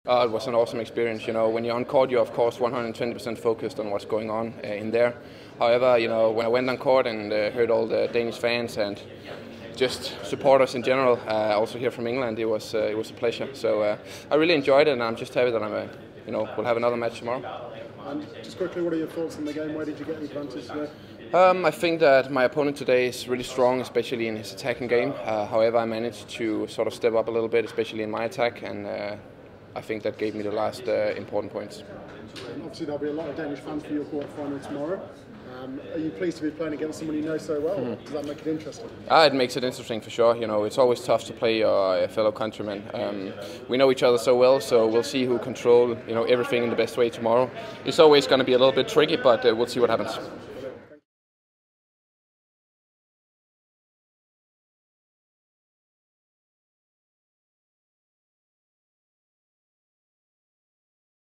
It was an awesome experience. When you're on court, you're of course 120% focused on what's going on in there. However, when I went on court and heard all the Danish fans and just supporters in general, also here from England, it was a pleasure. So I really enjoyed it, and I'm just happy that we'll have another match tomorrow. And just quickly, what are your thoughts on the game? Where did you get the advantage today? I think that my opponent today is really strong, especially in his attacking game. However, I managed to sort of step up a little bit, especially in my attack, and I think that gave me the last important points. And obviously, there'll be a lot of Danish fans for your quarter-final tomorrow. Are you pleased to be playing against someone you know so well? Does that make it interesting? It makes it interesting for sure. It's always tough to play your fellow countrymen. We know each other so well, so we'll see who control everything in the best way tomorrow. It's always going to be a little bit tricky, but we'll see what happens.